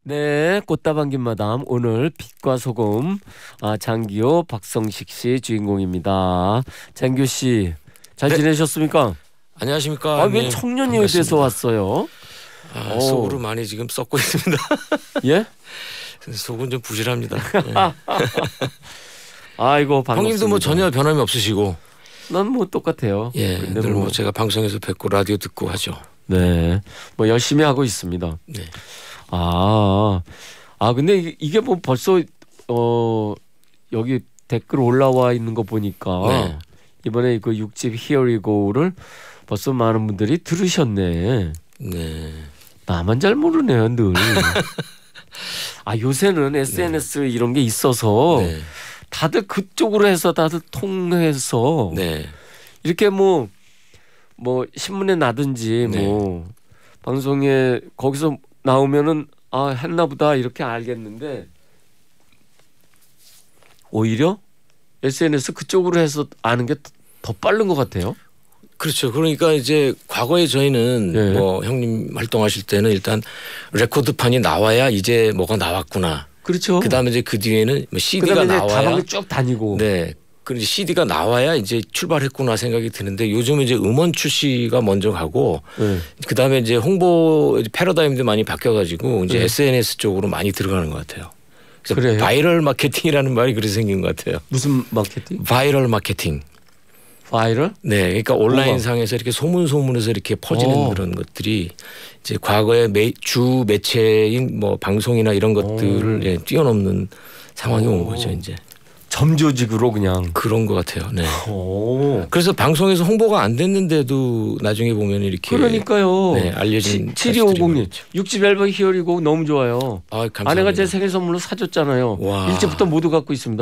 네, 꽃다방 김마담 오늘 빛과 소금 장기호 박성식 씨 주인공입니다. 장기호 씨 잘 네. 지내셨습니까? 안녕하십니까. 왜 네, 청년이 돼서 왔어요? 속으로 많이 지금 썩고 있습니다. 예? 속은 좀 부실합니다. 네. 아이고 반갑습니다. 형님도 뭐 전혀 변함이 없으시고. 난 뭐 똑같아요. 예, 근데 늘 뭐 제가 방송에서 뵙고 라디오 듣고 하죠. 네, 뭐 열심히 하고 있습니다. 네. 근데 이게 뭐 벌써 여기 댓글 올라와 있는 거 보니까 네. 이번에 그 6집 Here We Go를 벌써 많은 분들이 들으셨네. 네. 나만 잘 모르네요, 늘. 요새는 SNS 이런 게 있어서 네. 다들 그쪽으로 해서 다들 통해서 네. 이렇게 뭐 신문에 나든지 네. 뭐 방송에 거기서 나오면은 했나보다 이렇게 알겠는데 오히려 SNS 그쪽으로 해서 아는 게 더 빠른 것 같아요. 그렇죠. 그러니까 이제 과거에 저희는 네. 뭐 형님 활동하실 때는 일단 레코드판이 나와야 이제 뭐가 나왔구나. 그렇죠. 그다음에 이제 그 뒤에는 뭐 CD가 그다음에 이제 나와야 다방을 쭉 다니고. 네. 그런데 CD가 나와야 이제 출발했구나 생각이 드는데 요즘은 이제 음원 출시가 먼저 가고 네. 그다음에 이제 홍보 패러다임도 많이 바뀌어가지고 이제 네. SNS 쪽으로 많이 들어가는 것 같아요. 그래서 그래요? 바이럴 마케팅이라는 말이 그래서 생긴 것 같아요. 무슨 마케팅? 바이럴 마케팅. 바이럴? 네, 그러니까 온라인 뭐가? 상에서 이렇게 소문에서 이렇게 퍼지는 그런 것들이 이제 과거의 주 매체인 뭐 방송이나 이런 것들을 뛰어넘는 상황이 온 거죠, 이제. 점조직으로 그냥. 그런 것 같아요. 네. 오. 그래서 방송에서 홍보가 안 됐는데도 나중에 보면 이렇게 그러니까요. 네, 알려진 7250님 6집 앨범 히어리고 너무 좋아요. 감사합니다. 아내가 제 생일 선물로 사줬잖아요. 와. 1집부터 모두 갖고 있습니다.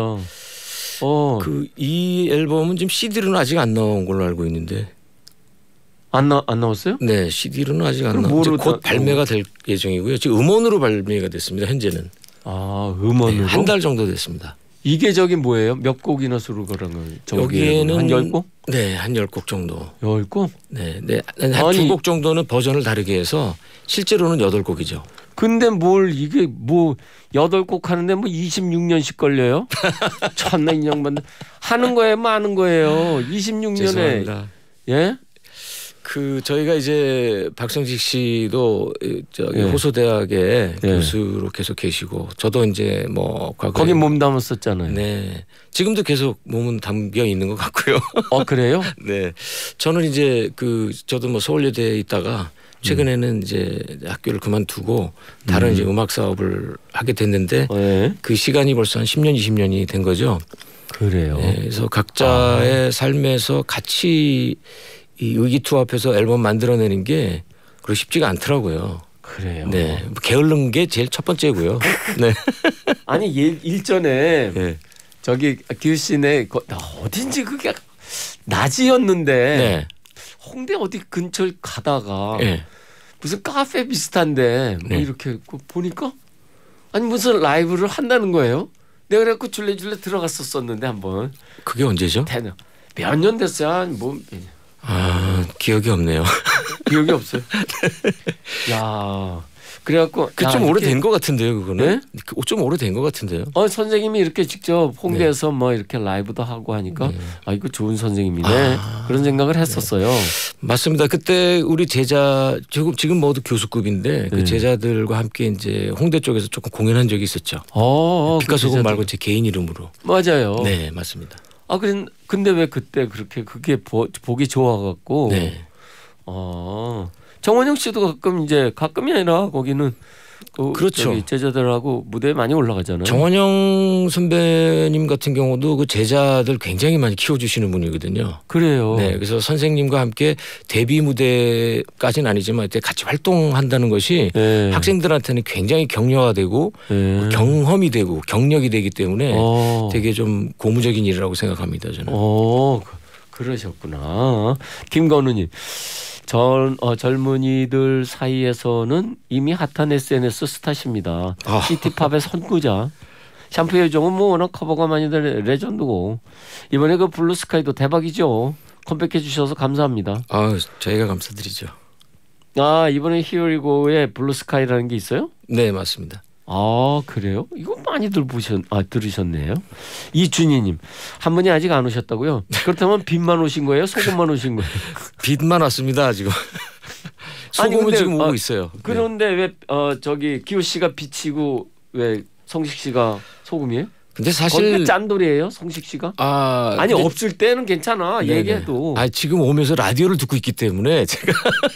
이 앨범은 지금 CD로는 아직 안 나온 걸로 알고 있는데. 안 나왔어요? 네, CD로는 아직 안 나왔고 뭐로 곧 발매가 될 예정이고요. 지금 음원으로 발매가 됐습니다. 현재는. 음원으로? 네, 한 달 정도 됐습니다. 이게 저기 뭐예요? 몇 곡이나 수로 그런 걸? 여기에는 한 10곡? 네, 한 10곡 정도. 10곡? 네, 한 2곡 정도는 버전을 다르게 해서 실제로는 8곡이죠. 근데 이게 8곡 하는데 26년씩 걸려요? 참나 인형만 하는 거예요, 마는 거예요. 26년에. 죄송합니다. 예? 저희가 이제 박성식 씨도 저기 호소대학의 교수로 계속 계시고 저도 이제 뭐 과거에 거기 몸 담았었잖아요. 네. 지금도 계속 몸은 담겨 있는 것 같고요. 그래요? 네. 저는 이제 저도 뭐 서울예대에 있다가 최근에는 이제 학교를 그만두고 다른 이제 음악 사업을 하게 됐는데 그 시간이 벌써 한 10년, 20년이 된 거죠. 그래요. 네. 그래서 각자의 삶에서 같이 이 의기투합해서 앨범 만들어내는 게 그렇게 쉽지가 않더라고요. 그래요. 네, 게으른 게 제일 첫 번째고요. 네. 아니 일전에 저기 기우씨네 어딘지 그게 낮이었는데 네. 홍대 어디 근처 가다가 무슨 카페 비슷한데 이렇게 보니까 아니 무슨 라이브를 한다는 거예요. 내가 그래갖고 줄레줄레 들어갔었었는데 한번. 그게 언제죠? 몇 년 됐어요. 기억이 없네요. 기억이 없어요. 야, 그래갖고 좀 오래된 것 같은데요, 그거는. 네? 좀 오래된 것 같은데요. 선생님이 이렇게 직접 홍대에서 이렇게 라이브도 하고 하니까 이거 좋은 선생님이네 그런 생각을 했었어요. 맞습니다. 그때 우리 제자 지금 모두 교수급인데 그 제자들과 함께 이제 홍대 쪽에서 조금 공연한 적이 있었죠. 빛과 소금 말고 제 개인 이름으로. 맞아요. 네, 맞습니다. 근데 왜 그때 그게 보기 좋아갖고. 정원영 씨도 가끔이 아니라 거기는 그렇죠. 제자들하고 무대에 많이 올라가잖아요. 정원영 선배님 같은 경우도 그 제자들 굉장히 많이 키워주시는 분이거든요. 그래요. 네, 그래서 선생님과 함께 데뷔 무대까지는 아니지만 이때 같이 활동한다는 것이 학생들한테는 굉장히 격려가 되고 경험이 되고 경력이 되기 때문에 되게 좀 고무적인 일이라고 생각합니다, 저는. 그러셨구나. 김건우님. 젊은이들 사이에서는 이미 핫한 SNS 스타십니다. 시티팝의 선구자. 샴푸 요정은 워낙 커버가 많이 된 레전드고 이번에 그 블루스카이도 대박이죠. 컴백해 주셔서 감사합니다. 저희가 감사드리죠. 이번에 히어리고의 블루스카이라는 게 있어요? 네, 맞습니다. 아 그래요? 이거 많이들 들으셨네요. 이준희님 한 분이 아직 안 오셨다고요? 그렇다면 빚만 오신 거예요? 소금만 오신 거예요? 빚만 왔습니다 지금. 소금은 근데, 지금 오고 있어요. 그런데 왜 저기 기호 씨가 빚이고 왜 성식 씨가 소금이에요? 근데 사실 짠돌이에요, 성식 씨가? 아니 근데, 없을 때는 괜찮아. 네네. 얘기해도. 지금 오면서 라디오를 듣고 있기 때문에 제가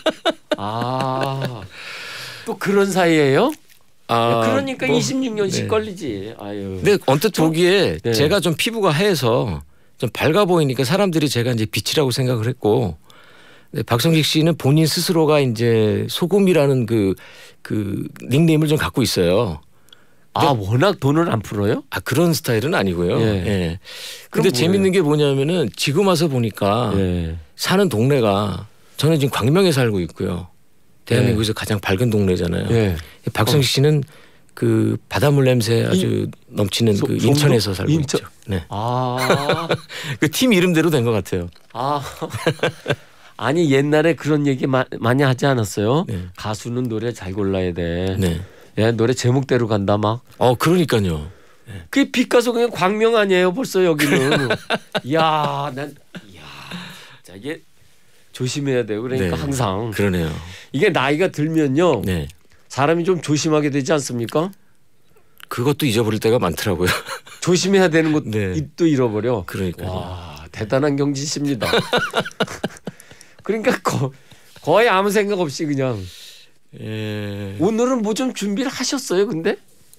또 그런 사이예요? 그러니까 뭐, 26년씩 걸리지. 아유. 근데 언뜻 보기에 제가 좀 피부가 하얘서 좀 밝아 보이니까 사람들이 제가 이제 빛이라고 생각을 했고, 박성식 씨는 본인 스스로가 이제 소금이라는 그 닉네임을 좀 갖고 있어요. 워낙 돈을 안 풀어요? 그런 스타일은 아니고요. 예. 근데 재밌는 게 뭐냐면은 지금 와서 보니까 사는 동네가 저는 지금 광명에 살고 있고요. 대한민국에서 가장 밝은 동네잖아요. 박성식 씨는 그 바닷물 냄새 아주 넘치는 그 인천에서 살고 있죠. 네. 그 팀 이름대로 된 것 같아요. 아니 옛날에 그런 얘기 많이 하지 않았어요? 가수는 노래 잘 골라야 돼. 노래 제목대로 간다 막. 그러니까요. 그게 빛가서 그냥 광명 아니에요 벌써 여기는. 자 이게 조심해야 돼요. 그러니까 항상. 그러네요. 이게 나이가 들면요. 사람이 좀 조심하게 되지 않습니까? 그것도 잊어버릴 때가 많더라고요. 조심해야 되는 것도 또 잃어버려. 그러니까요. 와 대단한 경지십니다. 그러니까 거의 아무 생각 없이 그냥. 오늘은 뭐 좀 준비를 하셨어요, 근데?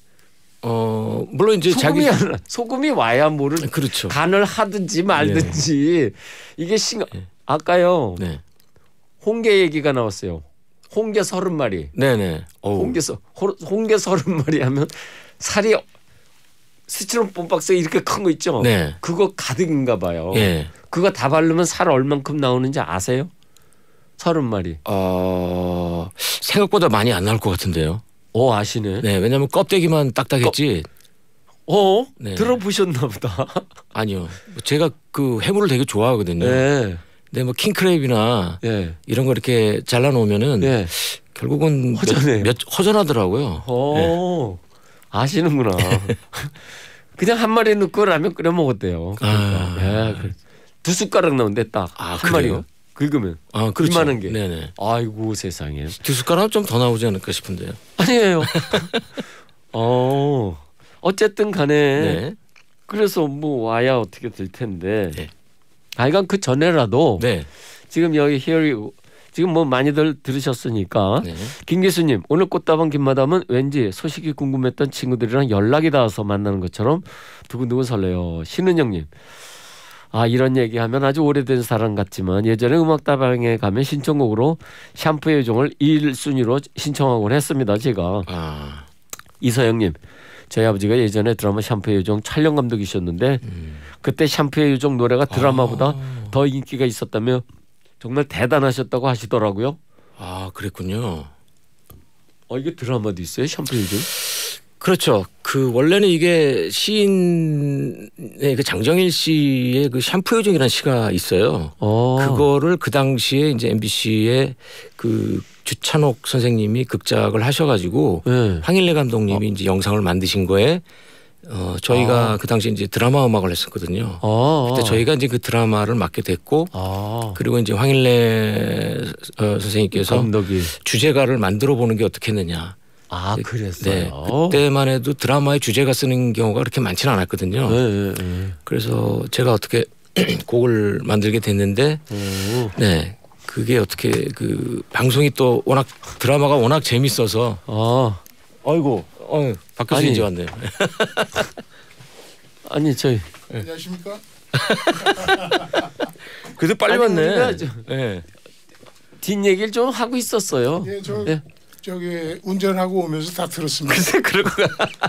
물론 이제 소금이 와야 뭐를 그렇죠. 간을 하든지 말든지 이게 아까요. 홍게 얘기가 나왔어요. 홍게 30마리. 네네. 홍게 30마리 하면 살이 스티로폼 봄박스에 이렇게 큰 거 있죠. 그거 가득인가 봐요. 그거 다 바르면 살 얼만큼 나오는지 아세요? 30마리. 생각보다 많이 안 나올 것 같은데요. 아시네. 네, 왜냐하면 껍데기만 딱딱했지. 들어보셨나 보다. 아니요. 제가 그 해물을 되게 좋아하거든요. 근데 뭐 킹크랩이나 이런 거 이렇게 잘라놓으면은 결국은 허전하더라고요. 아시는구나. 그냥 한 마리 넣고 라면 끓여 먹었대요. 그러니까. 2숟가락 나온대 딱. 한 마리요? 긁으면. 그렇죠. 이만한 게. 네네. 아이고 세상에. 2숟가락 좀 더 나오지 않을까 싶은데요. 아니에요. 어쨌든 간에 그래서 뭐 와야 어떻게 될 텐데. 하여간 그 전에라도 지금 여기 지금 뭐 많이들 들으셨으니까 김 교수님 오늘 꽃다방 김마담은 왠지 소식이 궁금했던 친구들이랑 연락이 닿아서 만나는 것처럼 두근두근 설레요. 신은영님 이런 얘기하면 아주 오래된 사람 같지만 예전에 음악다방에 가면 신청곡으로 샴푸의 요정을 1순위로 신청하곤 했습니다. 제가. 이서영님 저희 아버지가 예전에 드라마 샴푸의 요정 촬영 감독이셨는데 그때 샴푸의 요정 노래가 드라마보다 더 인기가 있었다며 정말 대단하셨다고 하시더라고요. 그랬군요. 이게 드라마도 있어요? 샴푸의 요정? 그렇죠. 그 원래는 이게 시인의 그 장정일 씨의 그 샴푸 요정이라는 시가 있어요. 그거를 그 당시에 이제 MBC의 그 주찬옥 선생님이 극작을 하셔가지고 황일래 감독님이 이제 영상을 만드신 거에 저희가 그 당시에 이제 드라마 음악을 했었거든요. 그때 저희가 이제 그 드라마를 맡게 됐고 그리고 이제 황일래 선생님께서 감독이 주제가를 만들어 보는 게 어떻겠느냐. 그랬어요. 그때만 해도 드라마에 주제가 쓰는 경우가 그렇게 많지는 않았거든요. 그래서 제가 어떻게 곡을 만들게 됐는데, 그게 어떻게 그 방송이 또 워낙 드라마가 워낙 재밌어서, 아이고, 박 교수님 이제 왔네요. 아니 저희 안녕하십니까? 그래도 빨리 왔네. 뒷 얘기를 좀 하고 있었어요. 저기 운전하고 오면서 다 들었습니다. 글쎄 그럴 거야.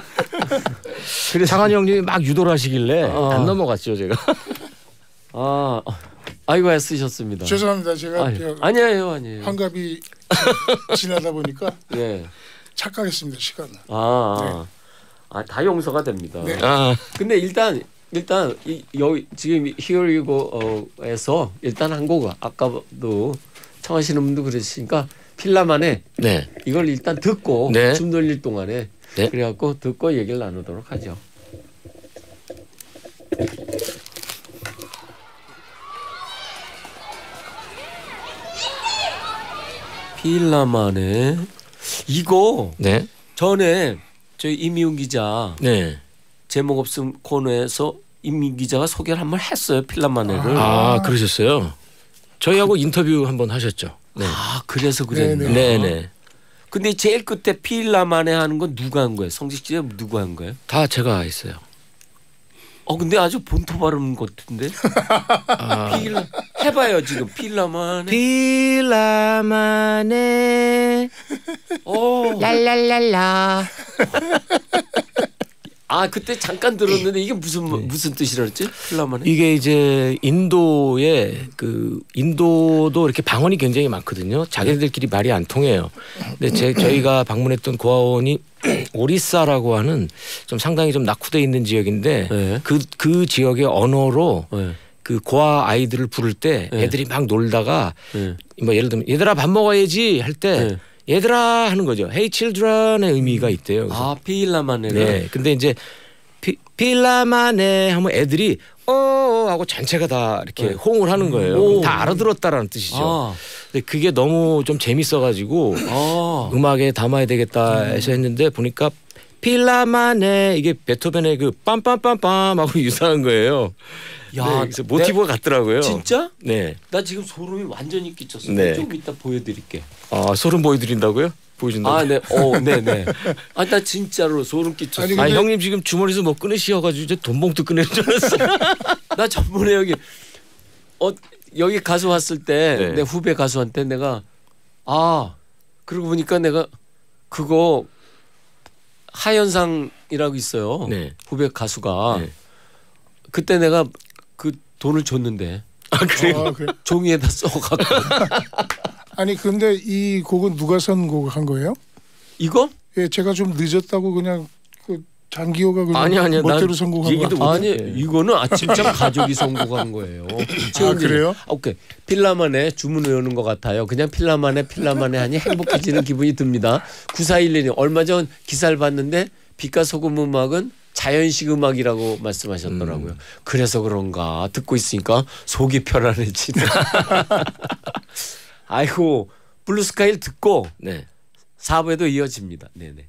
장한이 형님이 막 유도를 하시길래 안 넘어갔죠 제가. 아이고 애쓰셨습니다. 죄송합니다. 제가 아니에요. 환갑이 지나다 보니까 착각했습니다. 시간을. 다 용서가 됩니다. 근데 일단 여기 지금 Here You Go에서 일단 한 곡 아까도 청하시는 분도 그러시니까 필라만에 이걸 일단 듣고 줌 돌릴 동안에 네. 그래갖고 듣고 얘기를 나누도록 하죠. 필라만의 이거 네. 전에 저희 임미훈 기자 네. 제목 없음 코너에서 임미훈 기자가 소개를 한번 했어요. 필라만의를. 아 그러셨어요. 저희하고 인터뷰 한번 하셨죠. 네. 아 그래서 그랬나. 네네. 근데 제일 끝에 필라만의 하는 건 누가 한 거예요? 성식 씨가 누가 한 거예요? 다 제가 했어요. 근데 아주 본토 발음 같은데. 해봐요 지금 필라만의. 필라만의. 랄랄랄라. 그때 잠깐 들었는데 이게 무슨 뜻이라 그랬지? 필라만의? 이게 이제 인도도 이렇게 방언이 굉장히 많거든요. 자기들끼리 말이 안 통해요. 근데 저희가 방문했던 고아원이 오리사라고 하는 좀 상당히 좀 낙후돼 있는 지역인데 네. 그 지역의 언어로 네. 그 고아 아이들을 부를 때 애들이 막 놀다가 뭐 예를 들면 얘들아 밥 먹어야지 할 때 얘들아 하는 거죠. Hey children의 의미가 있대요. 필라만의를. 네. 근데 이제 필라만에 하면 애들이 하고 전체가 다 이렇게 호응을 하는 거예요. 다 알아들었다라는 뜻이죠. 근데 그게 너무 좀 재밌어가지고 음악에 담아야 되겠다 해서 했는데 보니까 필라만에 이게 베토벤의 그 빰빰빰빰하고 유사한 거예요. 야, 네, 그래서 모티브가 같더라고요. 진짜? 네. 나 지금 소름이 완전히 끼쳤어. 네. 좀 이따 보여드릴게. 소름 보여드린다고요? 보여준다고? 네. 네네. 나 진짜로 소름 끼쳤어. 형님 지금 주머니에서 뭐 꺼내시어가지고 이제 돈봉투 꺼내는 줄 알았어요. 나 전번에 여기 가수 왔을 때 네. 내 후배 가수한테 내가 그러고 보니까 내가 그거 하현상이라고 있어요. 네. 후배 가수가 네. 그때 내가 그 돈을 줬는데 그래요? 종이에다 써갖고. 아니 근데 이 곡은 누가 선곡한 거예요? 이거? 예, 제가 좀 늦었다고 그냥 그 장기호가 그냥 아니야. 멋대로 선곡한 거. 아니 이거는 진짜 가족이 선곡한 거예요. 그래요? 오케이. 필라만의 주문 외우는 것 같아요. 그냥 필라만의 하니 행복해지는 기분이 듭니다. 9411님 얼마 전 기사를 봤는데 빛과 소금 음악은 자연식 음악이라고 말씀하셨더라고요. 그래서 그런가 듣고 있으니까 속이 편안해지네. 아이고 블루스카이를 듣고 4부에도 이어집니다. 네네.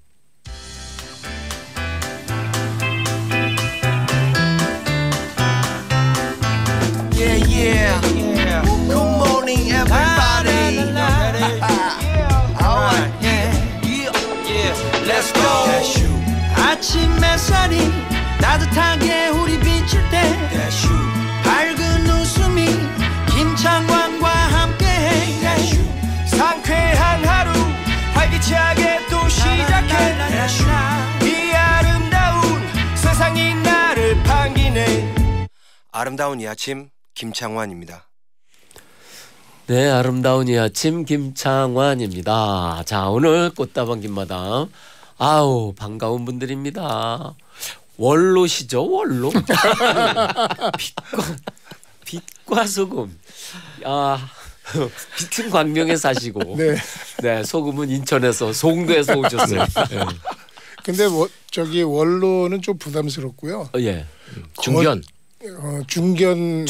Yeah. Good morning, everybody. Alright, yeah. Let's go. 아침 햇살이 따뜻하게 우리 비칠 때 밝은 웃음이 김창완과 함께해. 상쾌한 하루 활기차게 또 시작해. 이 아름다운 세상이 나를 반기네. 아름다운 이 아침 김창완입니다. 네, 아름다운 이 아침 김창완입니다. 자, 오늘 꽃다방 김마담 반가운 분들입니다. 원로시죠, 원로. 빛과 소금. 빛은 광명에 사시고, 네, 소금은 인천에서 송도에서 오셨어요. 네. 근데 원로는 좀 부담스럽고요. 예. 중견. 중견.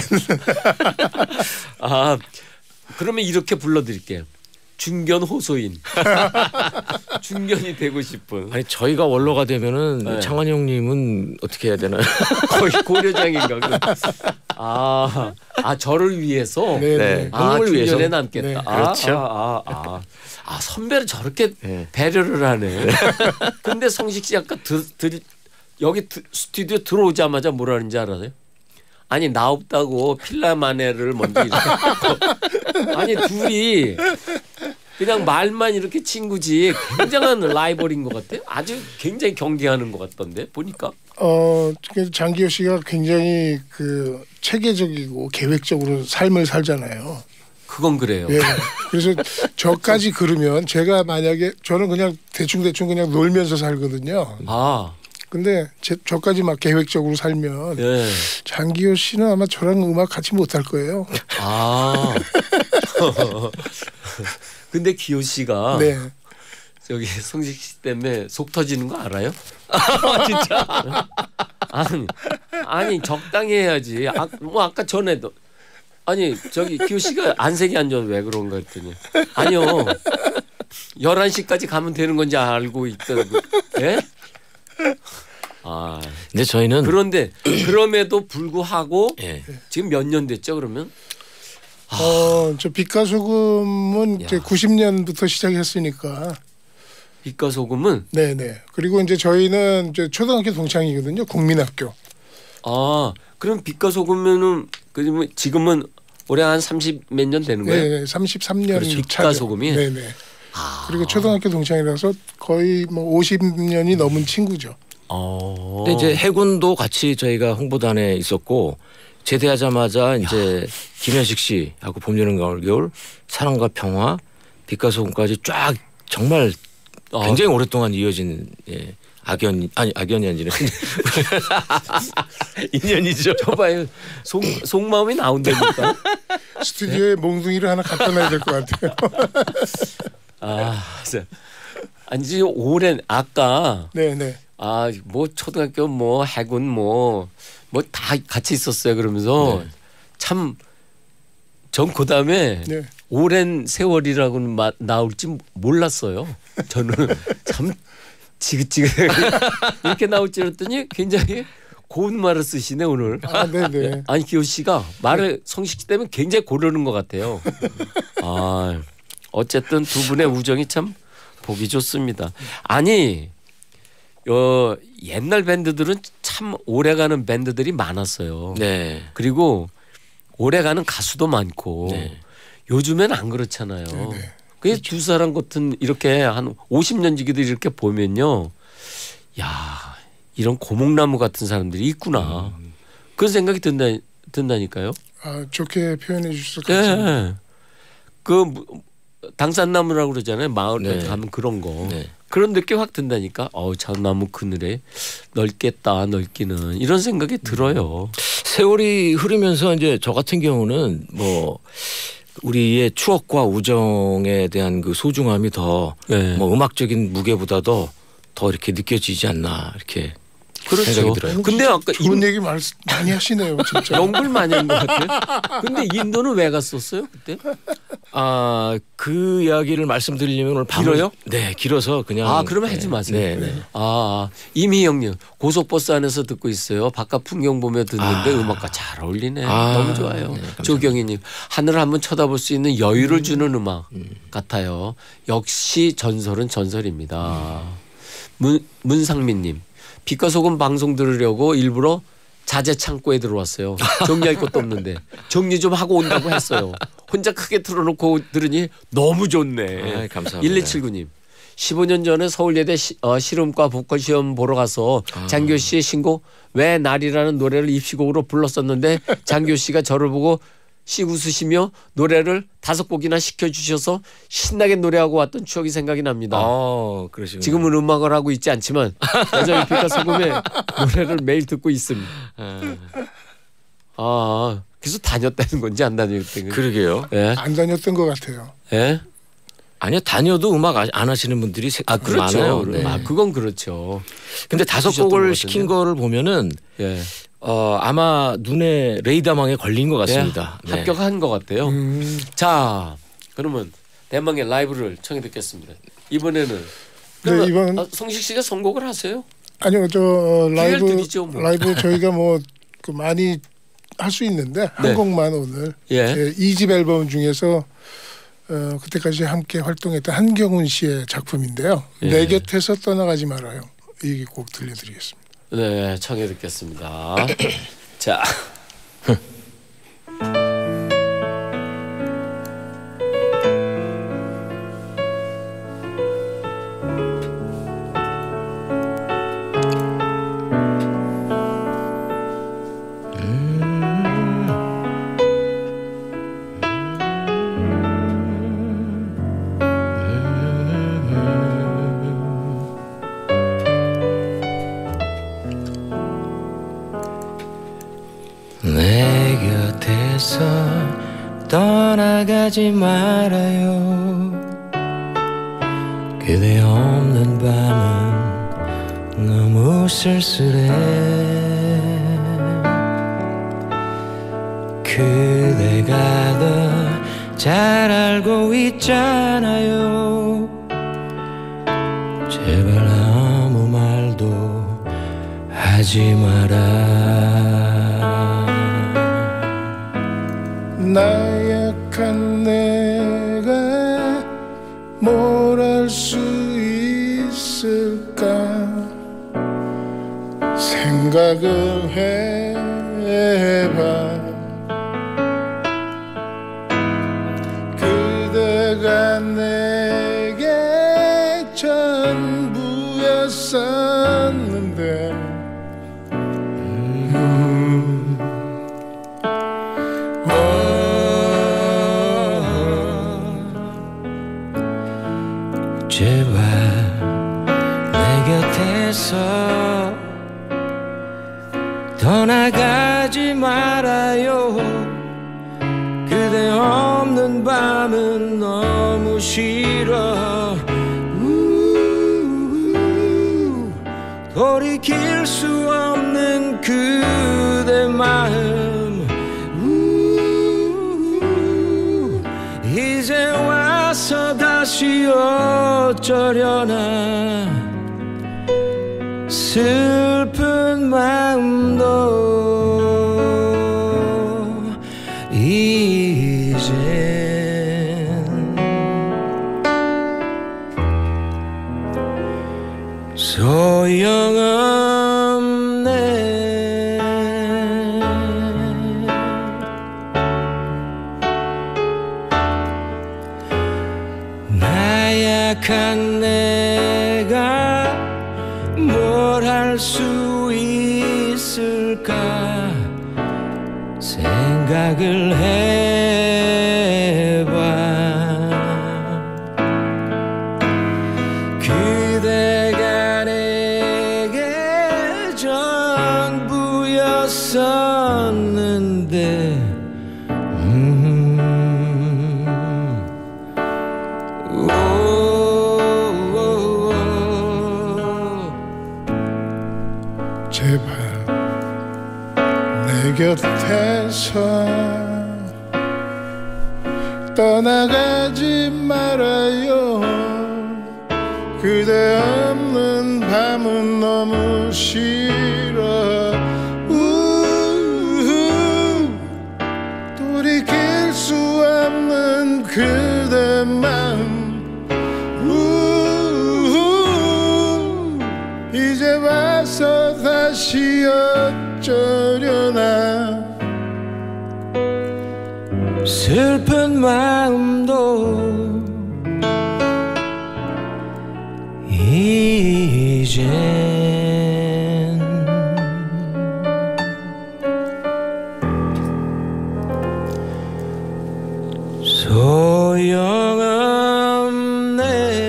그러면 이렇게 불러드릴게요. 중견 호소인. 중견이 되고 싶은. 아니 저희가 원로가 되면은 창완 형님은 어떻게 해야 되나요? 거의 고려장인가. 저를 위해서. 네. 중견에 남겠다. 네. 그렇죠. 선배를 저렇게 배려를 하네. 근데 성식 씨 아까 여기 스튜디오 들어오자마자 뭐라는지 알아요? 아니 나 없다고 필라마네를 먼저 이렇게. 아니 둘이 그냥 말만 이렇게 친구지 굉장한 라이벌인 것 같아요. 아주 굉장히 경계하는 것 같던데 보니까. 장기호 씨가 굉장히 그 체계적이고 계획적으로 삶을 살잖아요. 그건 그래요. 예. 그래서 저까지 그러면 제가 만약에 저는 그냥 대충 그냥 놀면서 살거든요. 근데 저까지 막 계획적으로 살면 장기호 씨는 아마 저랑 음악 같이 못할 거예요. 근데 기호 씨가 저기 성식 씨 때문에 속 터지는 거 알아요? 진짜? 아니 적당히 해야지. 뭐 아까 전에도 아니 저기 기호 씨가 안색이 안 좋아 왜 그런가 했더니 아니요 11시까지 가면 되는 건지 알고 있더라고. 예? 근데 저희는 그런데 그럼에도 불구하고 예. 지금 몇 년 됐죠 그러면? 저 빛과 소금은 이제 90년부터 시작했으니까. 빛과 소금은? 네네. 그리고 이제 저희는 이제 초등학교 동창이거든요. 국민학교. 그럼 빛과 소금은 그러면 지금은 올해 한 30 몇 년 되는 거예요? 네, 33년 그렇죠. 빛과 소금이. 네네. 그리고 초등학교 동창이라서 거의 뭐 50년이 넘은 친구죠. 근데 이제 해군도 같이 저희가 홍보단에 있었고 제대하자마자 이제 김현식 씨하고 봄, 여름, 가을, 겨울, 사랑과 평화, 빛과 소금까지 쫙 정말 굉장히 오랫동안 이어진 악연이 아니라 인연이죠. 저봐요. 속마음이 나온다니까. 스튜디오에 몽둥이를 하나 갖다 놔야 될 것 같아요. 아니 오랜 아까 네네. 뭐 초등학교 뭐 해군 뭐 다 같이 있었어요. 그러면서 참 전 그다음에 오랜 세월이라고는 나올지 몰랐어요. 저는 참 지긋지긋 이렇게 나올 줄 알았더니 굉장히 고운 말을 쓰시네 오늘. 네네. 아니 기호 씨가 말을 성식 때문에 굉장히 고르는 것 같아요. 어쨌든 두 분의 우정이 참 보기 좋습니다. 아니 옛날 밴드들은 참 오래가는 밴드들이 많았어요. 네. 그리고 오래가는 가수도 많고 요즘엔 안 그렇잖아요. 그래서 두 사람 같은 이렇게 한 50년 지기들 이렇게 보면요. 야 이런 고목나무 같은 사람들이 있구나. 그런 생각이 든다니까요. 좋게 표현해 주셔서 감사합니다. 네. 그 당산나무라고 그러잖아요. 마을에 가면 그런 거. 그런 느낌 확 든다니까. 저 나무 그늘에 넓겠다 넓기는 이런 생각이 들어요. 세월이 흐르면서 이제 저 같은 경우는 뭐 우리의 추억과 우정에 대한 그 소중함이 더 뭐 음악적인 무게보다도 더 이렇게 느껴지지 않나 이렇게 생각이 들어요. 근데 아까 좋은 얘기 많이 하시네요, 진짜. 연구를 많이 한 것 같아요. 근데 인도는 왜 갔었어요 그때? 그 이야기를 말씀드리려면 오늘 길어요? 네, 길어서 그냥. 그러면 하지 마세요. 이미영님 고속버스 안에서 듣고 있어요. 바깥 풍경 보며 듣는데 음악과 잘 어울리네. 너무 좋아요. 조경희님 하늘을 한번 쳐다볼 수 있는 여유를 주는 음악 같아요. 역시 전설은 전설입니다. 문상민님. 빛과 소금 방송 들으려고 일부러 자재 창고에 들어왔어요. 정리할 것도 없는데 정리 좀 하고 온다고 했어요. 혼자 크게 틀어놓고 들으니 너무 좋네. 감사합니다. 1279님. 15년 전에 서울예대 실험과 보컬 시험 보러 가서 장교 씨의 신곡 왜 날이라는 노래를 입시곡으로 불렀었는데 장교 씨가 저를 보고 씩 웃으시며 노래를 5곡이나 시켜주셔서 신나게 노래하고 왔던 추억이 생각이 납니다. 그러시군요. 지금은 음악을 하고 있지 않지만 여전히 빛과 소금의 노래를 매일 듣고 있습니다. 그래서 다녔다는 건지 안 다녔다는 건지. 그러게요. 안 다녔던 것 같아요. 아니요, 다녀도 음악 안 하시는 분들이 그렇죠. 많아요. 그건 그렇죠. 근데 5곡을 시킨 거를 보면은 아마 눈에 레이더망에 걸린 것 같습니다. 합격한 것 같아요. 자, 그러면 대망의 라이브를 청해 듣겠습니다. 이번에는 이번 성식 씨가 선곡을 하세요? 아니요, 저 라이브 저희가 뭐 많이 할 수 있는데 한 곡만 오늘 2집 앨범 중에서 그때까지 함께 활동했던 한경훈 씨의 작품인데요. 내 곁에서 떠나가지 말아요. 이 곡 들려드리겠습니다. 네, 청해 듣겠습니다. 자. 내 곁에서 떠나가지 말아요. 그대 없는 밤은 너무 쓸쓸해. 그대가 더 잘 알고 있잖아요. 제발 아무 말도 하지 마라. 나약한 내가 뭘 할 수 있을까 생각을 해봐. 그대가 내게 전부였었는데 제발 내 곁에서 떠나가지 말아요. 그대 없는 밤은 너무 싫어. 돌이킬 수 없는 그대 마음 이제 와서 다시 어쩌려나. 슬픈 마음도 이젠 소용없네. 나약한 내가 뭘 할 수 있을까 생각을 해봐. 그대가 내게 전부였었는데 제발 내 곁에서 떠나가지 말아요. 그대 없는 밤은 너무 싫어. 돌이킬 수 없는 그대 마음 이제 와서 다시 어쩌려나. 슬픈 마음도 이젠 소용없네.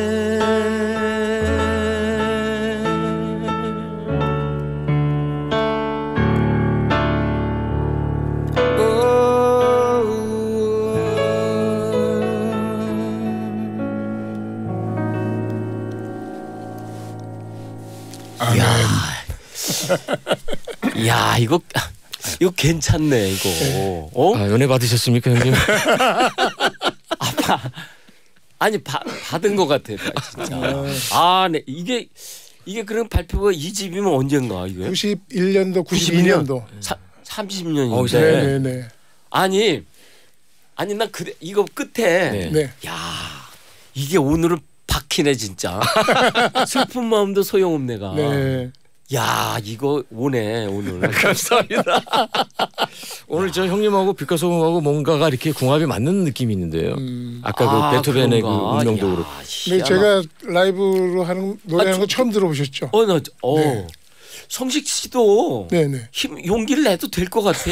야, 이거 괜찮네, 이거. 어? 아, 연애 받으셨습니까, 형님? 아니, 받은 것 같아, 진짜. 아, 네. 이게 그럼 발표가 이 집이면 언젠가, 이거요? 91년도, 92년도. 30년인데. 네네네. 아니, 난 이거 끝에. 네. 야, 이게 오늘은 박히네, 진짜. 슬픈 마음도 소용없네가. 네. 야, 이거 오네 오늘. 감사합니다. 오늘 저 형님하고 빛과소금하고 뭔가가 이렇게 궁합이 맞는 느낌이 있는데요. 아까 그 베토벤의 그 운명도 그렇고. 근데 제가 라이브로 하는 노래하는 거 처음 들어보셨죠? 네. 성식 씨도 네네. 용기를 내도 될 것 같아.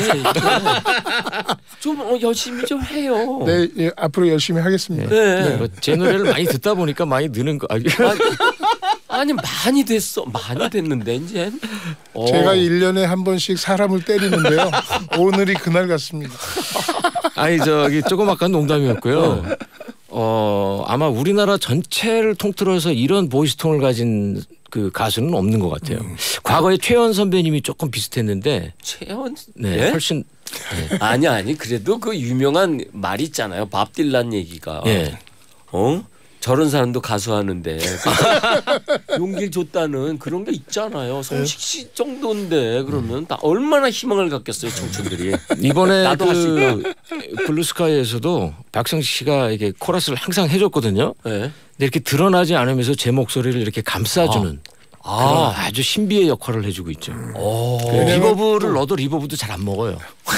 좀 열심히 좀 해요. 네, 예, 앞으로 열심히 하겠습니다. 네. 네. 제 노래를 많이 듣다 보니까 많이 느는 거. 아니 많이 됐어. 많이 됐는데 이제. 제가 1년에 한 번씩 사람을 때리는데요. 오늘이 그날 같습니다. 아니 저기 조그맣게 농담이었고요. 아마 우리나라 전체를 통틀어서 이런 보이스톤을 가진 그 가수는 없는 것 같아요. 과거에 최연 선배님이 조금 비슷했는데 최연 네, 훨씬 네. 아니 그래도 그 유명한 말 있잖아요. 밥 딜란 얘기가 저런 사람도 가수하는데 용기를 줬다는 그런 게 있잖아요. 성식 씨 정도인데 그러면 다 얼마나 희망을 갖겠어요, 청춘들이. 이번에 나도 그 블루스카이에서도 박성식 씨가 이게 코러스를 항상 해줬거든요. 네. 근데 이렇게 드러나지 않으면서 제 목소리를 이렇게 감싸주는 그런 아주 신비의 역할을 해주고 있죠. 리버브를 넣어도 리버브도 잘 안 먹어요.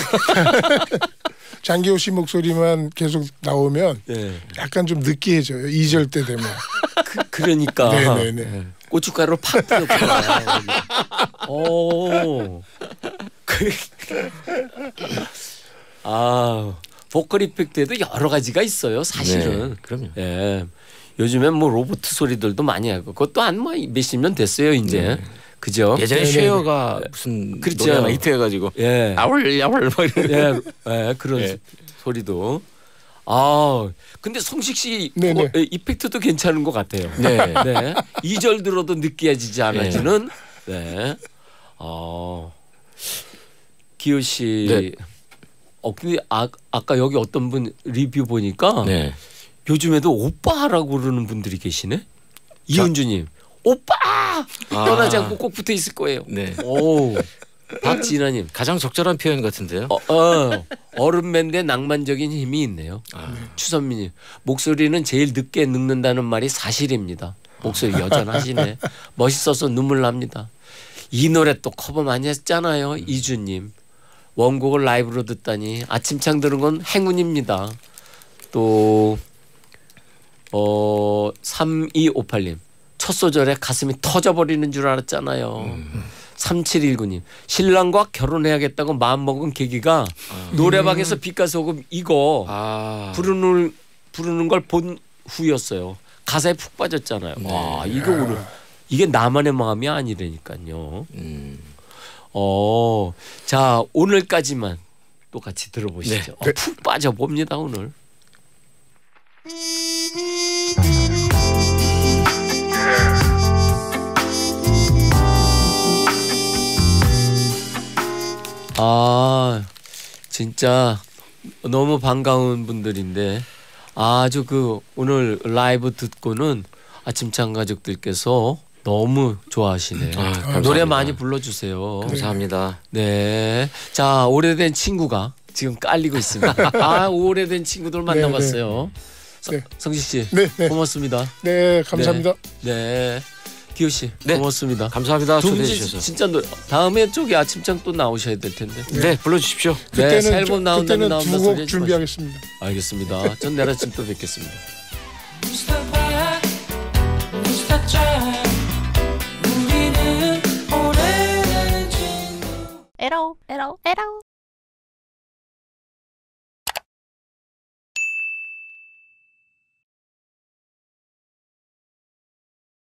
장기호 씨 목소리만 계속 나오면 약간 좀 느끼해져요. 2절 때 되면. 그러니까. 네네네. 고춧가루를 팍 뿌렸구나. 보컬 이펙트에도 여러 가지가 있어요. 사실은. 네, 그럼요. 예. 요즘엔 뭐 로봇 소리들도 많이 하고 그것도 한 뭐 몇십 년 됐어요 이제. 그죠? 예전에 쉐어가 무슨 그렇죠. 노래가 히트해가지고 야월 막 이런 그런 소리도. 근데 성식 씨 이펙트도 괜찮은 것 같아요. 네. 2절 들어도 느끼해지지 않아지는. 네. 기호 씨. 네. 근데 아까 여기 어떤 분 리뷰 보니까 요즘에도 오빠라고 그러는 분들이 계시네. 이은주님. 오빠 떠나지 않고 꼭 붙어 있을 거예요. 네. 오. 박진아님 가장 적절한 표현 같은데요. 어른맨데 낭만적인 힘이 있네요. 추선미님 목소리는 제일 늦게 늙는다는 말이 사실입니다. 목소리 여전하시네. 멋있어서 눈물 납니다. 이 노래 또 커버 많이 했잖아요. 이주님 원곡을 라이브로 듣다니 아침창 들은 건 행운입니다. 또 3258님 첫 소절에 가슴이 터져버리는 줄 알았잖아요. 3719님 신랑과 결혼해야겠다고 마음먹은 계기가 노래방에서 빛과 소금 이거 부르는 걸 본 후였어요. 가사에 푹 빠졌잖아요. 와 이거 오늘 이게 나만의 마음이 아니라니까요. 자 오늘까지만 또 같이 들어보시죠. 푹 빠져봅니다 오늘. 진짜 너무 반가운 분들인데 아주 그 오늘 라이브 듣고는 아침창 가족들께서 너무 좋아하시네요. 노래 많이 불러주세요. 감사합니다. 네, 자 오래된 친구가 지금 깔리고 있습니다. 오래된 친구들 만나봤어요. 성식 씨, 고맙습니다. 네, 감사합니다. 네. 기호 씨 고맙습니다. 감사합니다. 초대해 주셔서. 진짜 다음에 저기 아침장 또 나오셔야 될 텐데. 네, 불러주십시오. 그때는 새 앨범 나온다면 나온다 소리 준비하겠습니다. 알겠습니다. 전 내일 아침 또 뵙겠습니다. 에러.